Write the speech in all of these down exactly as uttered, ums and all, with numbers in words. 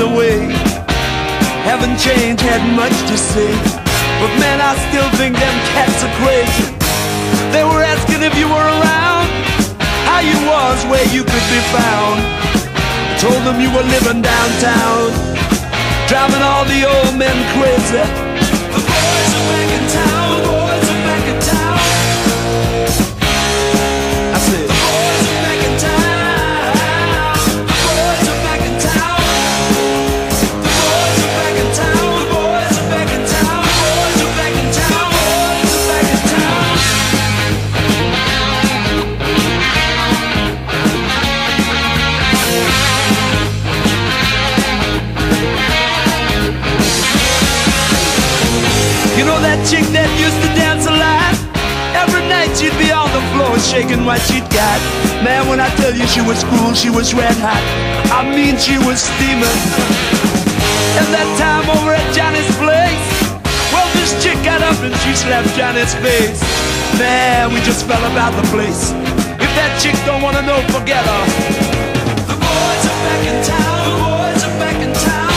way. Haven't changed, had much to say, but man, I still think them cats are crazy. They were asking if you were around, how you was, where you could be found. I told them you were living downtown, driving all the old men crazy. The boys are back in town, the boys are back in town. I said, the boys are back in town, the boys are back in town. The boys are back in town, the boys are back in town, the boys are back in town, the boys are back in town. You know that chick that used to dance a lot? Every night she'd be on the floor shaking what she'd got. Man, when I tell you she was cool, she was red hot. I mean, she was steaming. And that time over at Johnny's place, well, this chick got up and she slapped Johnny's face. Man, we just fell about the place. If that chick don't wanna know, forget her. The boys are back in town, the boys are back in town.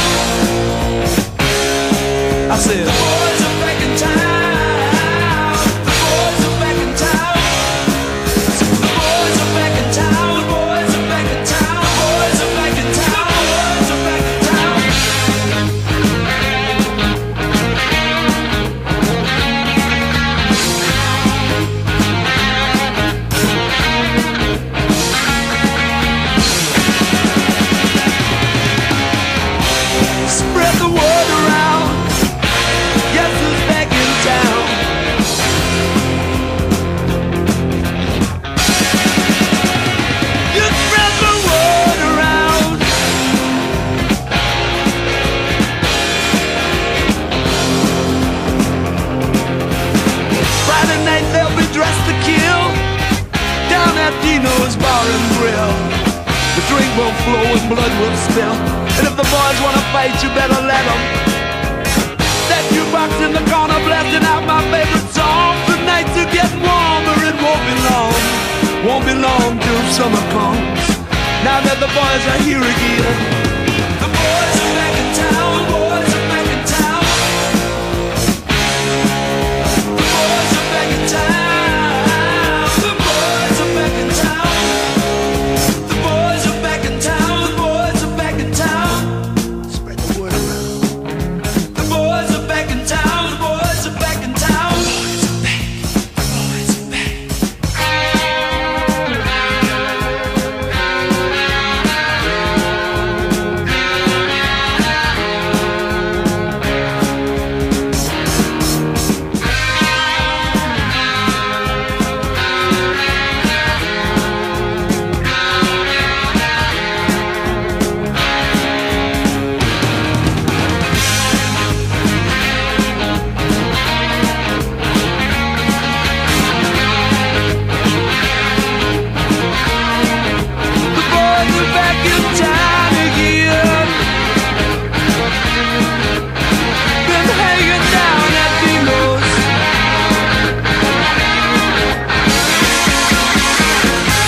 I said, the boys are back in town, the boys are back in town. The boys are back in town, the boys are back in town, the boys are back in town, the boys are back in town. Spread the word around. Guess who's back in town? You spread the word around. Friday night they'll be dressed to kill down at Dino's Bar and Grill. The drink will flow and blood will spill, and if the boys wanna fight, you better let them. That jukebox in the corner blasting out my favorite song. The nights are getting warmer, it won't be long. Won't be long till summer comes, now that the boys are here again. The boys are back in town, the boys are back in town. The boys are back in town, the boys are back in town. The boys are back in town, the boys are back in town. Spread the word around. The boys are back in town, the boys are back in town. The boys are back, the boys are back.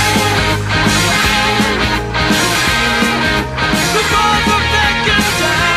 The boys are back in town.